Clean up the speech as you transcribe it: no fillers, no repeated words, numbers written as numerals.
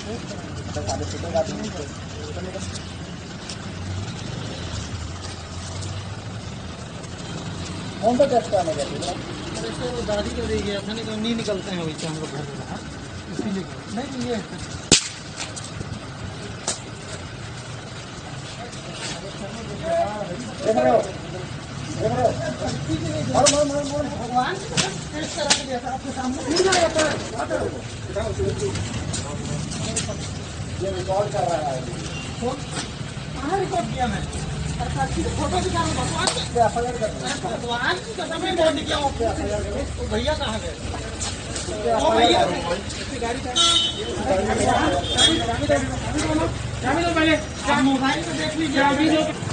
कौन सा टेस्ट करने गए थे? दादी को दे गया था, नहीं निकलते हैं वैसे हम लोग घर में, इसीलिए नहीं ये भगवान टेस्ट करा के दिया था आपके सामने। ये रिकॉर्ड कर रहा है। कहाँ रिकॉर्ड किया मैं? फोटो दिखा रहा हूँ भगवान की कसम है, बोल दिया हूँ। भैया कहाँ गए? भैया गाड़ी मोबाइल में देख लीजिए।